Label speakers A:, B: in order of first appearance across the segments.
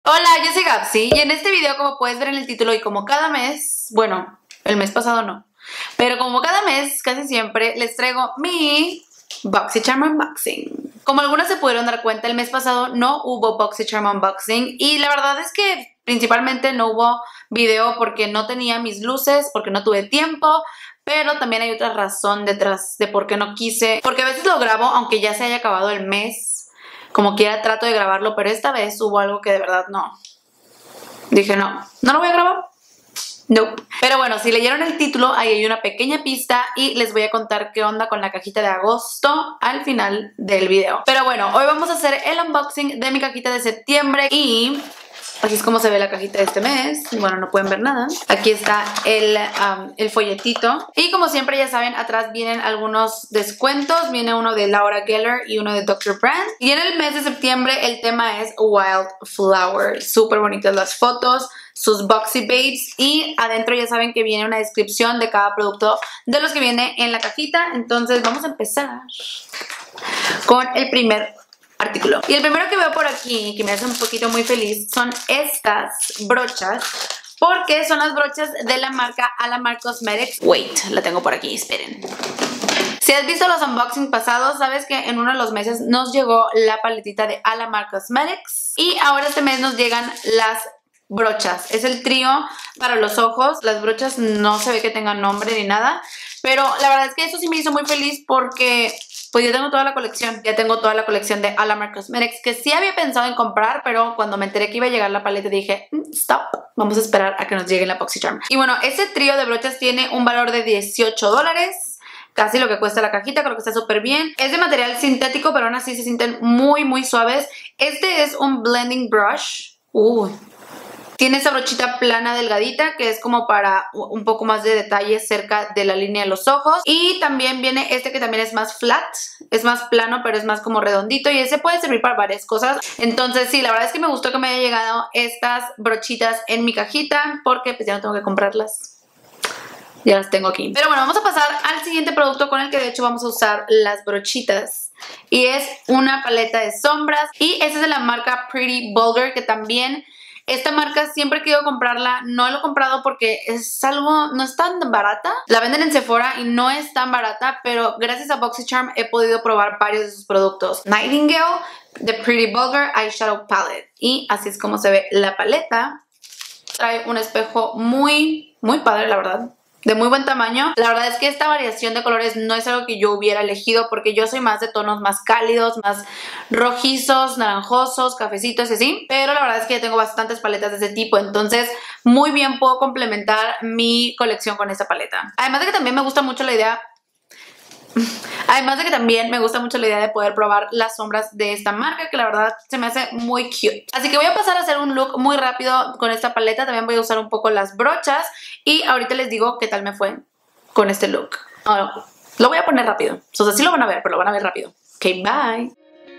A: Hola, yo soy Gabsy y en este video, como puedes ver en el título y como cada mes, bueno, el mes pasado no, pero como cada mes, casi siempre, les traigo mi BoxyCharm Unboxing. Como algunas se pudieron dar cuenta, el mes pasado no hubo BoxyCharm Unboxing y la verdad es que principalmente no hubo video porque no tenía mis luces, porque no tuve tiempo, pero también hay otra razón detrás de por qué no quise, porque a veces lo grabo aunque ya se haya acabado el mes. Como quiera trato de grabarlo, pero esta vez hubo algo que de verdad no. Dije no lo voy a grabar. No. Pero bueno, si leyeron el título, ahí hay una pequeña pista y les voy a contar qué onda con la cajita de agosto al final del video. Pero bueno, hoy vamos a hacer el unboxing de mi cajita de septiembre y así es como se ve la cajita de este mes. Bueno, no pueden ver nada. Aquí está el folletito. Y como siempre ya saben, atrás vienen algunos descuentos. Viene uno de Laura Geller y uno de Dr. Brandt. Y en el mes de septiembre el tema es Wildflower. Súper bonitas las fotos, sus boxy babes. Y adentro ya saben que viene una descripción de cada producto de los que viene en la cajita. Entonces vamos a empezar con el primer artículo. Y el primero que veo por aquí, que me hace un poquito muy feliz, son estas brochas, porque son las brochas de la marca Alamar Cosmetics. Wait, la tengo por aquí, esperen. Si has visto los unboxing pasados, sabes que en uno de los meses nos llegó la paletita de Alamar Cosmetics y ahora este mes nos llegan las brochas. Es el trío para los ojos. Las brochas no se ve que tengan nombre ni nada, pero la verdad es que eso sí me hizo muy feliz porque pues yo tengo toda la colección. Ya tengo toda la colección de Alamar Cosmetics que sí había pensado en comprar, pero cuando me enteré que iba a llegar la paleta dije, stop, vamos a esperar a que nos llegue la BoxyCharm. Y bueno, este trío de brochas tiene un valor de $18. Casi lo que cuesta la cajita, creo que está súper bien. Es de material sintético, pero aún así se sienten muy suaves. Este es un blending brush. Tiene esa brochita plana delgadita que es como para un poco más de detalle cerca de la línea de los ojos. Y también viene este que también es más flat, es más plano pero es más como redondito y ese puede servir para varias cosas. Entonces sí, la verdad es que me gustó que me haya llegado estas brochitas en mi cajita porque pues ya no tengo que comprarlas. Ya las tengo aquí. Pero bueno, vamos a pasar al siguiente producto con el que de hecho vamos a usar las brochitas. Y es una paleta de sombras y esta es de la marca Pretty Vulgar, que también esta marca siempre he querido comprarla. No lo he comprado porque es algo, no es tan barata. La venden en Sephora y no es tan barata, pero gracias a BoxyCharm he podido probar varios de sus productos. Nightingale de Pretty Vulgar Eyeshadow Palette. Y así es como se ve la paleta. Trae un espejo muy padre, la verdad. De muy buen tamaño. La verdad es que esta variación de colores no es algo que yo hubiera elegido porque yo soy más de tonos más cálidos, más rojizos, naranjosos, cafecitos y así. Pero la verdad es que ya tengo bastantes paletas de ese tipo, entonces muy bien puedo complementar mi colección con esta paleta. Además de que también me gusta mucho la idea de poder probar las sombras de esta marca, que la verdad se me hace muy cute. Así que voy a pasar a hacer un look muy rápido con esta paleta. También voy a usar un poco las brochas y ahorita les digo qué tal me fue con este look. Lo voy a poner rápido. O sea, sí lo van a ver, pero lo van a ver rápido. Ok, bye.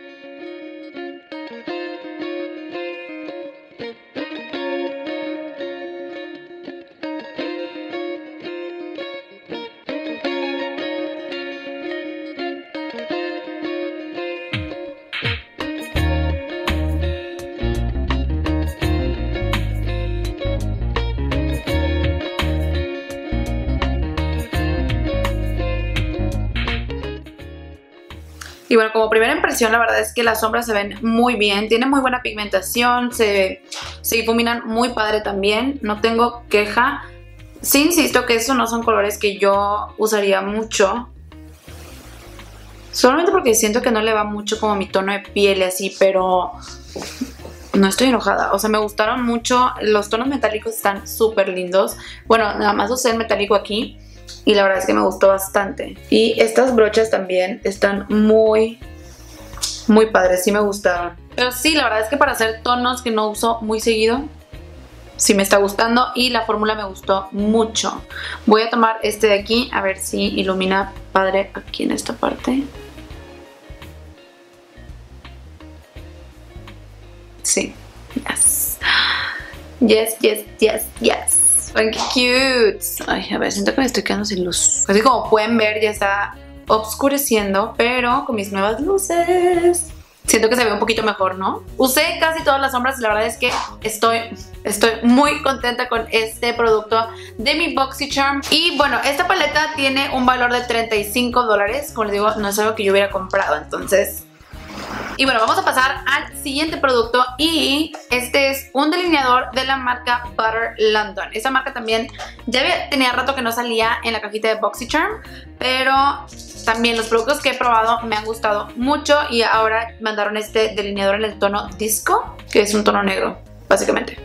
A: Y bueno, como primera impresión, la verdad es que las sombras se ven muy bien. Tienen muy buena pigmentación, se difuminan muy padre también. No tengo queja. Sí insisto que esos no son colores que yo usaría mucho. Solamente porque siento que no le va mucho como mi tono de piel y así, pero no estoy enojada. O sea, me gustaron mucho. Los tonos metálicos están súper lindos. Bueno, nada más usé el metálico aquí y la verdad es que me gustó bastante. Y estas brochas también están muy padres, sí me gustaron. Pero sí, la verdad es que para hacer tonos que no uso muy seguido, sí me está gustando y la fórmula me gustó mucho. Voy a tomar este de aquí, a ver si ilumina padre aquí en esta parte. Sí, yes. ¡Ay, qué cute! Ay, a ver, siento que me estoy quedando sin luz. Así como pueden ver, ya está oscureciendo, pero con mis nuevas luces. siento que se ve un poquito mejor, ¿no? Usé casi todas las sombras y la verdad es que estoy muy contenta con este producto de mi BoxyCharm. Y bueno, esta paleta tiene un valor de $35. Como les digo, no es algo que yo hubiera comprado, entonces... Y bueno, vamos a pasar al siguiente producto y este es un delineador de la marca Butter London. Esta marca también tenía rato que no salía en la cajita de BoxyCharm, pero también los productos que he probado me han gustado mucho y ahora mandaron este delineador en el tono Disco, que es un tono negro, básicamente.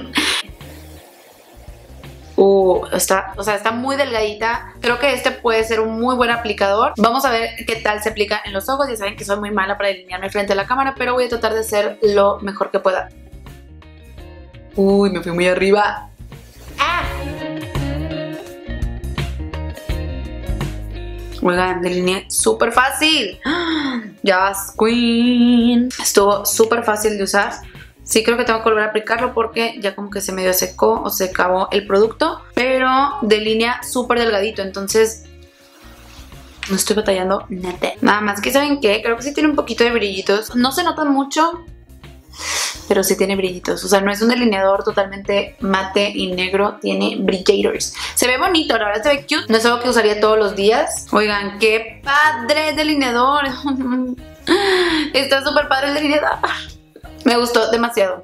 A: Está muy delgadita. Creo que este puede ser un muy buen aplicador. Vamos a ver qué tal se aplica en los ojos. Ya saben que soy muy mala para delinearme frente a la cámara, pero voy a tratar de hacer lo mejor que pueda. Uy, me fui muy arriba. ¡Ah! Oigan, delineé súper fácil. Yes, queen. Estuvo súper fácil de usar. Sí, creo que tengo que volver a aplicarlo porque ya como que se medio secó o se acabó el producto. Pero delinea súper delgadito, entonces no estoy batallando nada. Nada más que, ¿saben qué? Creo que sí tiene un poquito de brillitos. No se notan mucho, pero sí tiene brillitos. O sea, no es un delineador totalmente mate y negro. Tiene brillators. Se ve bonito, la verdad se ve cute. No es algo que usaría todos los días. Oigan, qué padre delineador. Está súper padre el delineador. Me gustó demasiado.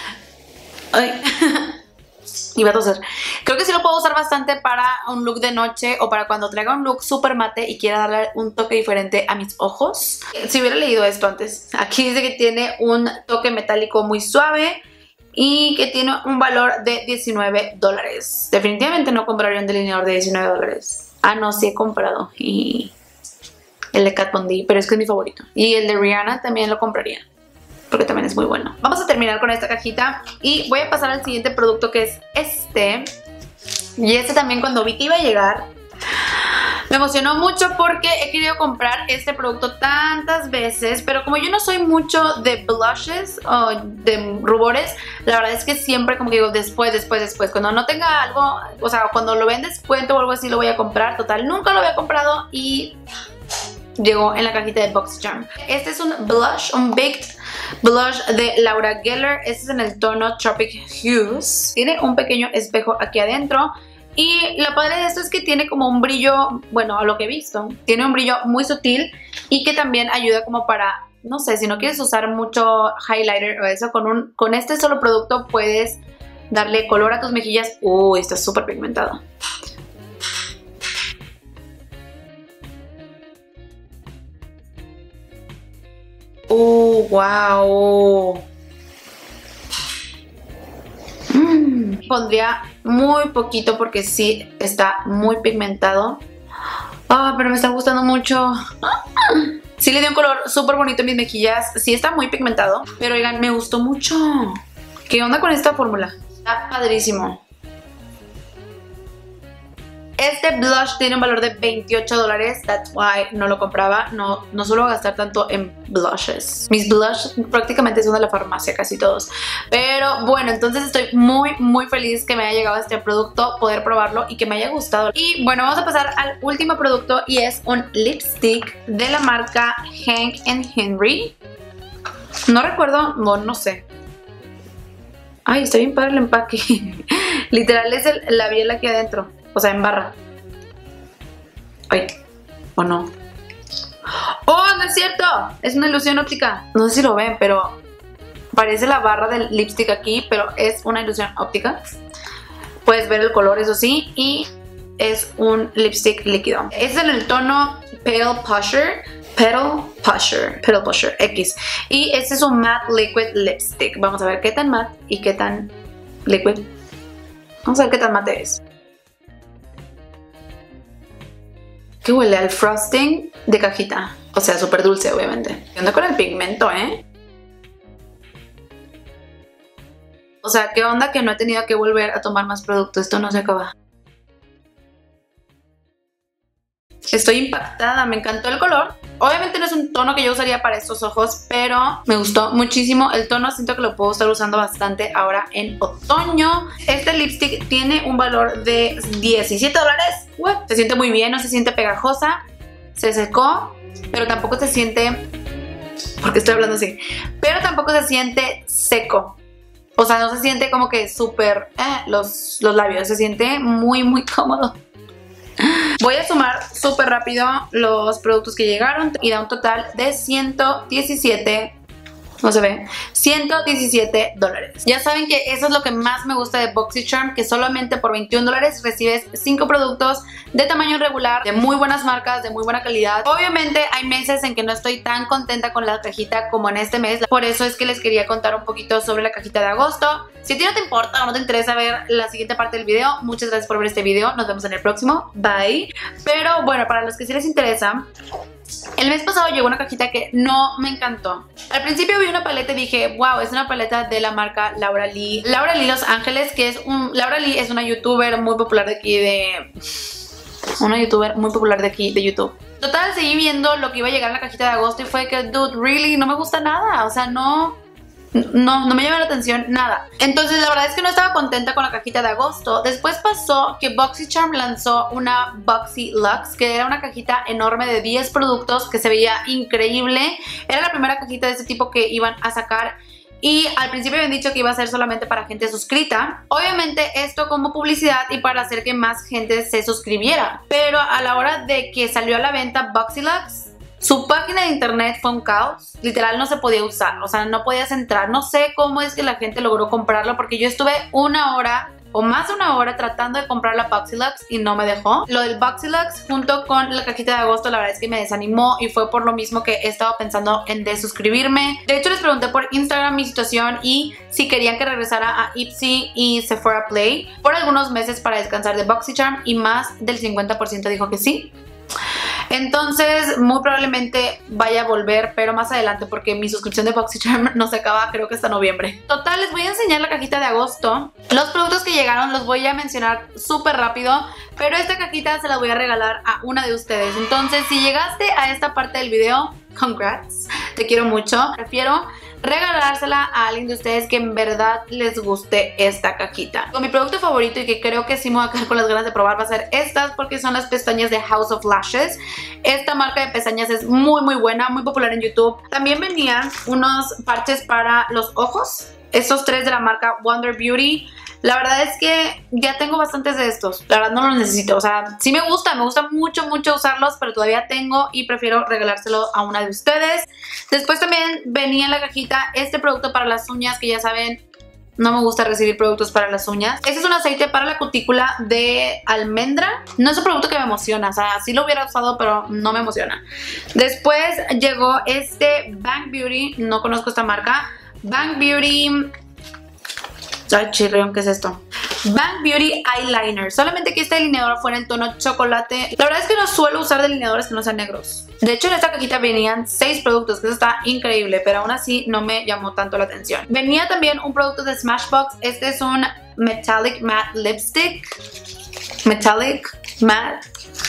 A: Ay. Iba a toser. Creo que sí lo puedo usar bastante para un look de noche o para cuando traiga un look súper mate y quiera darle un toque diferente a mis ojos. Si hubiera leído esto antes. Aquí dice que tiene un toque metálico muy suave y que tiene un valor de $19. Definitivamente no compraría un delineador de $19. Ah, no, sí he comprado. Y el de Kat Von D, pero es que es mi favorito. Y el de Rihanna también lo compraría, porque también es muy bueno. Vamos a terminar con esta cajita y voy a pasar al siguiente producto, que es este. Y este también, cuando vi que iba a llegar, me emocionó mucho porque he querido comprar este producto tantas veces, pero como yo no soy mucho de blushes o de rubores, la verdad es que siempre como que digo después, cuando no tenga algo, o sea, cuando lo ven descuento o algo así lo voy a comprar. Total, nunca lo había comprado y llegó en la cajita de BoxyCharm. Este es un blush, un baked blush de Laura Geller. Este es en el tono Tropic Hues. Tiene un pequeño espejo aquí adentro. Y lo padre de esto es que tiene como un brillo, bueno, a lo que he visto, tiene un brillo muy sutil y que también ayuda como para, no sé, si no quieres usar mucho highlighter o eso, con este solo producto puedes darle color a tus mejillas. Uy, está súper pigmentado. Wow. Pondría muy poquito porque sí está muy pigmentado. Pero me está gustando mucho. Sí le dio un color súper bonito en mis mejillas. Sí está muy pigmentado, pero oigan, me gustó mucho. ¿Qué onda con esta fórmula? Está padrísimo. Este blush tiene un valor de $28. That's why no lo compraba. No suelo gastar tanto en blushes. Mis blushes prácticamente son de la farmacia, casi todos. Pero bueno, entonces estoy muy feliz que me haya llegado este producto, poder probarlo y que me haya gustado. Y bueno, vamos a pasar al último producto y es un lipstick de la marca Hank & Henry. No recuerdo, no sé. Ay, está bien padre el empaque. Literal es el labial aquí adentro. O sea, en barra. Ay, ¿o no? ¡Oh, no es cierto! Es una ilusión óptica. No sé si lo ven, pero parece la barra del lipstick aquí, pero es una ilusión óptica. Puedes ver el color, eso sí, y es un lipstick líquido. Es en el tono Pale Pusher X. Y este es un matte liquid lipstick. Vamos a ver qué tan matte y qué tan liquid. Vamos a ver qué tan mate es. Que huele al frosting de cajita. O sea, súper dulce, obviamente. ¿Qué onda con el pigmento, O sea, ¿qué onda que no he tenido que volver a tomar más producto? Esto no se acaba. Estoy impactada, me encantó el color. Obviamente no es un tono que yo usaría para estos ojos, pero me gustó muchísimo el tono. Siento que lo puedo estar usando bastante ahora en otoño. Este lipstick tiene un valor de $17. Se siente muy bien, no se siente pegajosa. Se secó, pero tampoco se siente porque estoy hablando así, pero tampoco se siente seco. O sea, no se siente como que súper los labios, se siente muy muy cómodo. Voy a sumar súper rápido los productos que llegaron y da un total de 117, no se ve, $117. Ya saben que eso es lo que más me gusta de BoxyCharm, que solamente por $21 recibes 5 productos de tamaño regular, de muy buenas marcas, de muy buena calidad. Obviamente hay meses en que no estoy tan contenta con la cajita como en este mes, por eso es que les quería contar un poquito sobre la cajita de agosto. Si a ti no te importa o no te interesa ver la siguiente parte del video, muchas gracias por ver este video, nos vemos en el próximo, bye. Pero bueno, para los que sí les interesa, el mes pasado llegó una cajita que no me encantó. Al principio vi una paleta y dije, wow, es una paleta de la marca Laura Lee. Laura Lee Los Ángeles, que es Laura Lee es una youtuber muy popular de aquí de YouTube. Total, seguí viendo lo que iba a llegar en la cajita de agosto y fue que, dude, really, no me gusta nada. O sea, no me llama la atención nada. Entonces la verdad es que no estaba contenta con la cajita de agosto. Después pasó que BoxyCharm lanzó una Boxy Luxe, que era una cajita enorme de 10 productos que se veía increíble. Era la primera cajita de este tipo que iban a sacar. Y al principio habían dicho que iba a ser solamente para gente suscrita. Obviamente esto como publicidad y para hacer que más gente se suscribiera. Pero a la hora de que salió a la venta Boxy Luxe, su página de internet fue un caos, literal no se podía usar, o sea, no podías entrar. No sé cómo es que la gente logró comprarlo porque yo estuve una hora o más de una hora tratando de comprar la Boxy Luxe y no me dejó. Lo del Boxy Luxe junto con la cajita de agosto la verdad es que me desanimó y fue por lo mismo que he estado pensando en desuscribirme. De hecho les pregunté por Instagram mi situación y si querían que regresara a Ipsy y Sephora Play por algunos meses para descansar de BoxyCharm y más del 50% dijo que sí. Entonces muy probablemente vaya a volver, pero más adelante porque mi suscripción de BoxyCharm no se acaba creo que hasta noviembre. Total, les voy a enseñar la cajita de agosto. Los productos que llegaron los voy a mencionar súper rápido, pero esta cajita se la voy a regalar a una de ustedes. Entonces si llegaste a esta parte del video, congrats, te quiero mucho. Prefiero regalársela a alguien de ustedes que en verdad les guste esta cajita. Con mi producto favorito y que creo que sí me voy a quedar con las ganas de probar va a ser estas, porque son las pestañas de House of Lashes. Esta marca de pestañas es muy muy buena, muy popular en YouTube. También venían unos parches para los ojos, estos 3 de la marca Wonder Beauty. La verdad es que ya tengo bastantes de estos. La verdad no los necesito. O sea, sí me gusta mucho usarlos, pero todavía tengo y prefiero regalárselo a una de ustedes. Después también venía en la cajita este producto para las uñas, que ya saben, no me gusta recibir productos para las uñas. Este es un aceite para la cutícula de almendra. No es un producto que me emociona, o sea, sí lo hubiera usado, pero no me emociona. Después llegó este Bang Beauty, no conozco esta marca. Bang Beauty... Ay, chirrión, ¿qué es esto? Bang Beauty Eyeliner. Solamente que este delineador fue en el tono chocolate. La verdad es que no suelo usar delineadores que no sean negros. De hecho, en esta cajita venían 6 productos, que eso está increíble, pero aún así no me llamó tanto la atención. Venía también un producto de Smashbox. Este es un Metallic Matte Lipstick. Metallic Matte.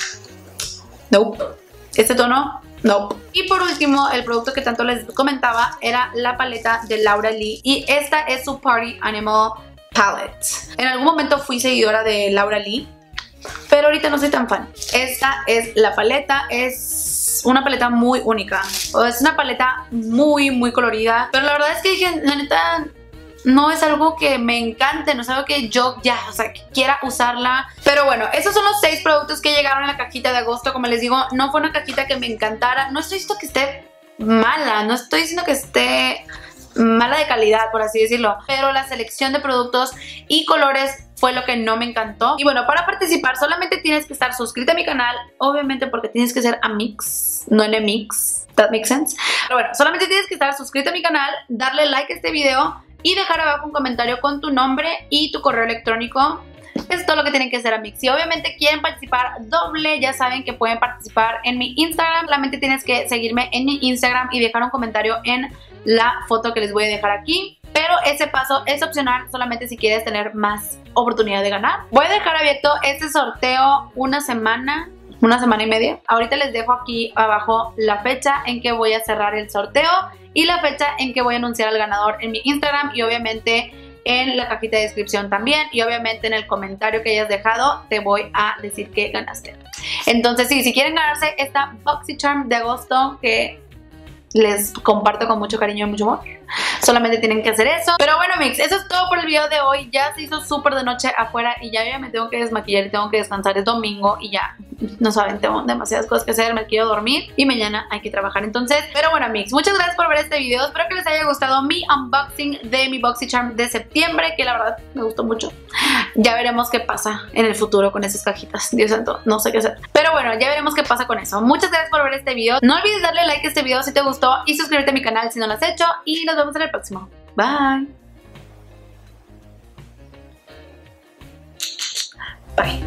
A: Nope. Este tono... no. Y por último, el producto que tanto les comentaba era la paleta de Laura Lee. Y esta es su Party Animal Palette. En algún momento fui seguidora de Laura Lee, pero ahorita no soy tan fan. Esta es la paleta. Es una paleta muy única. Es una paleta muy, muy colorida. Pero la verdad es que dije, la neta... no es algo que me encante, no es algo que yo ya, o sea, que quiera usarla. Pero bueno, esos son los 6 productos que llegaron en la cajita de agosto. Como les digo, no fue una cajita que me encantara. No estoy diciendo que esté mala, no estoy diciendo que esté mala de calidad, por así decirlo. Pero la selección de productos y colores fue lo que no me encantó. Y bueno, para participar solamente tienes que estar suscrita a mi canal. Obviamente porque tienes que ser Amix, no enemix. That makes sense. Pero bueno, solamente tienes que estar suscrita a mi canal, darle like a este video y dejar abajo un comentario con tu nombre y tu correo electrónico. Es todo lo que tienen que hacer, amigos. Si obviamente quieren participar doble, ya saben que pueden participar en mi Instagram. Solamente tienes que seguirme en mi Instagram y dejar un comentario en la foto que les voy a dejar aquí. Pero ese paso es opcional solamente si quieres tener más oportunidad de ganar. Voy a dejar abierto este sorteo una semana y media. Ahorita les dejo aquí abajo la fecha en que voy a cerrar el sorteo y la fecha en que voy a anunciar al ganador en mi Instagram y obviamente en la cajita de descripción también, y obviamente en el comentario que hayas dejado te voy a decir que ganaste. Entonces sí, si quieren ganarse esta BoxyCharm de agosto, que les comparto con mucho cariño y mucho amor. Solamente tienen que hacer eso. Pero bueno, mix, eso es todo por el video de hoy. Ya se hizo súper de noche afuera y ya me tengo que desmaquillar y tengo que descansar. Es domingo y ya, no saben, tengo demasiadas cosas que hacer. Me quiero dormir y mañana hay que trabajar. Entonces, pero bueno, mix, muchas gracias por ver este video. Espero que les haya gustado mi unboxing de mi BoxyCharm de septiembre, que la verdad me gustó mucho. Ya veremos qué pasa en el futuro con esas cajitas. Dios santo, no sé qué hacer. Pero bueno, ya veremos qué pasa con eso. Muchas gracias por ver este video. No olvides darle like a este video si te gustó y suscribirte a mi canal si no lo has hecho. Y nos vemos en el próximo. Bye. Bye.